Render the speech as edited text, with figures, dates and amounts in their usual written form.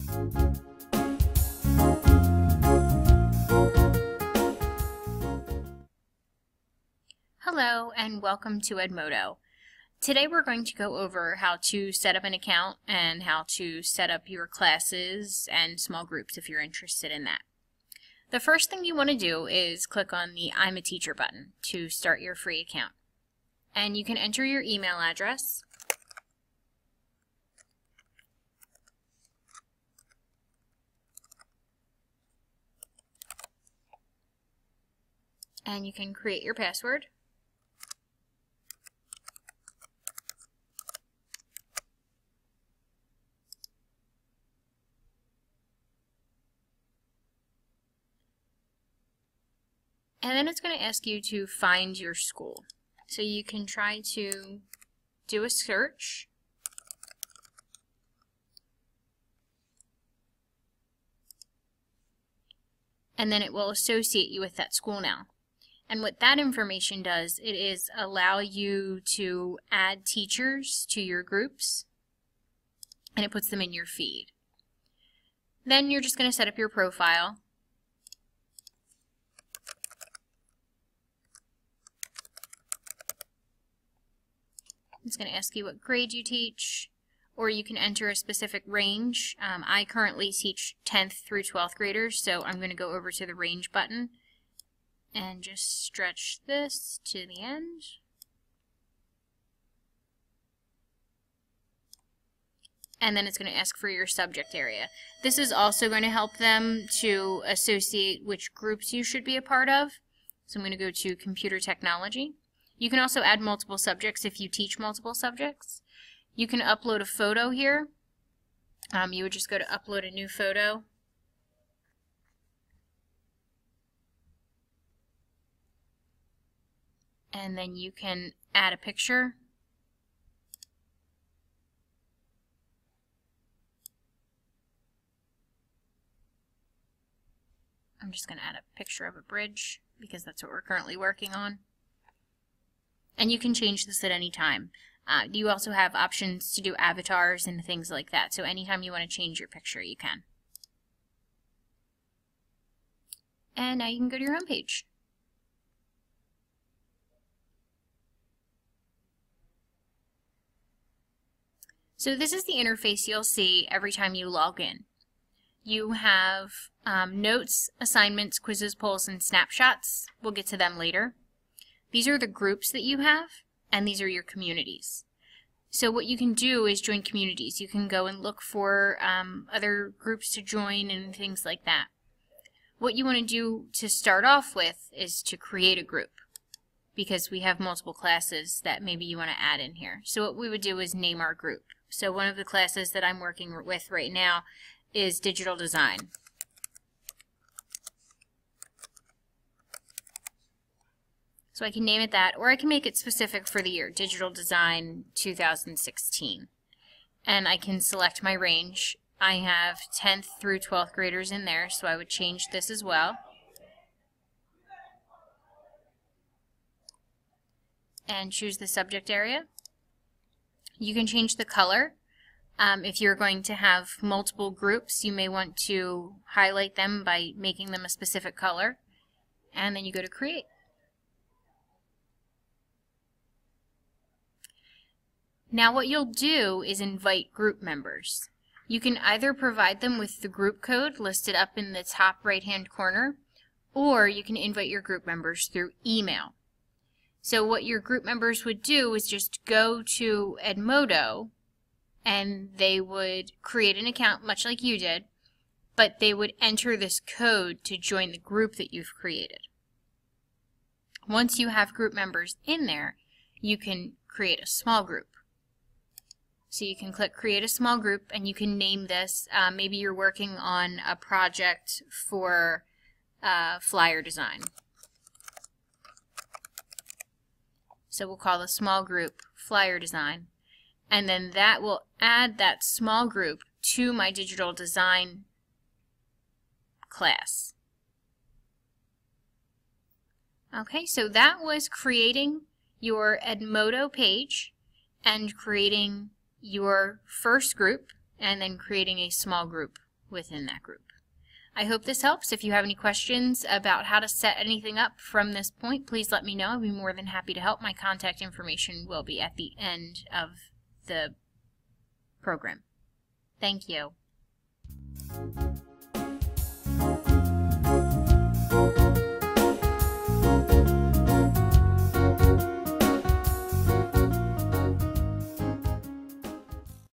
Hello and welcome to Edmodo. Today we're going to go over how to set up an account and how to set up your classes and small groups if you're interested in that. The first thing you want to do is click on the I'm a Teacher button to start your free account. And you can enter your email address. And you can create your password. And then it's going to ask you to find your school. So you can try to do a search. And then it will associate you with that school now. And what that information does, it is allow you to add teachers to your groups, and it puts them in your feed. Then you're just going to set up your profile. It's going to ask you what grade you teach, or you can enter a specific range. I currently teach 10th through 12th graders, so I'm going to go over to the range button and just stretch this to the end. And then it's going to ask for your subject area. This is also going to help them to associate which groups you should be a part of. So I'm going to go to computer technology. You can also add multiple subjects if you teach multiple subjects. You can upload a photo here. You would just go to upload a new photo. And then you can add a picture. I'm just going to add a picture of a bridge because that's what we're currently working on. And you can change this at any time. You also have options to do avatars and things like that. So anytime you want to change your picture, you can. And now you can go to your home page. So this is the interface you'll see every time you log in. You have notes, assignments, quizzes, polls, and snapshots. We'll get to them later. These are the groups that you have, and these are your communities. So what you can do is join communities. You can go and look for other groups to join and things like that. What you want to do to start off with is to create a group, because we have multiple classes that maybe you want to add in here. So what we would do is name our group. So one of the classes that I'm working with right now is digital design. So I can name it that, or I can make it specific for the year, Digital Design 2016. And I can select my range. I have 10th through 12th graders in there, so I would change this as well. And choose the subject area. You can change the color. If you're going to have multiple groups, you may want to highlight them by making them a specific color. And then you go to Create. Now what you'll do is invite group members. You can either provide them with the group code listed up in the top right-hand corner, or you can invite your group members through email. So what your group members would do is just go to Edmodo, and they would create an account much like you did, but they would enter this code to join the group that you've created. Once you have group members in there, you can create a small group. So you can click Create a Small Group, and you can name this. Maybe you're working on a project for flyer design. So we'll call the small group Flyer Design. And then that will add that small group to my digital design class. Okay, so that was creating your Edmodo page and creating your first group and then creating a small group within that group. I hope this helps. If you have any questions about how to set anything up from this point, please let me know. I'd be more than happy to help. My contact information will be at the end of the program. Thank you.